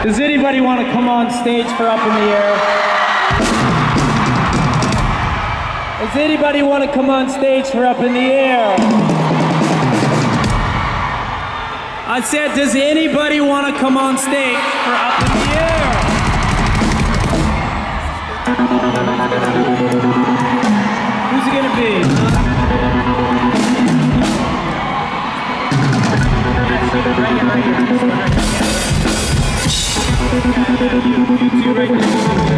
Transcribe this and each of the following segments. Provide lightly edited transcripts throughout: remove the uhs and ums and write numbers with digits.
Does anybody want to come on stage for Up in the Air? Does anybody want to come on stage for Up in the Air? I said, does anybody want to come on stage for Up in the Air? Who's it gonna be? Right here. You two right here.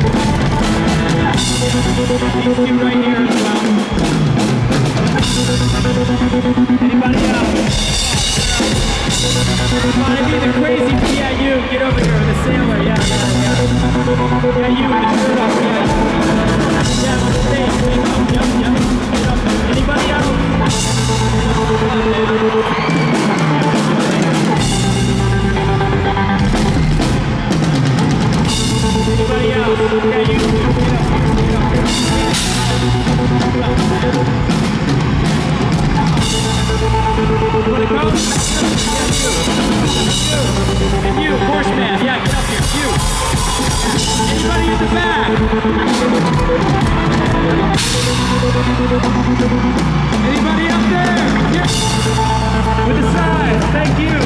You two right here as well. Anybody else? Come on, I need the crazy. Yeah, you. Get over here with the sailor. Yeah. Yeah, you with the shirt off. Yeah, on the stage. Wake up. Yep. Get up. Anybody else? Anybody else? Yeah, you. Get up. Wanna go? And you, horseman, yeah, get up here, you. Anybody in the back? Anybody up there? Yeah. With the side, thank you.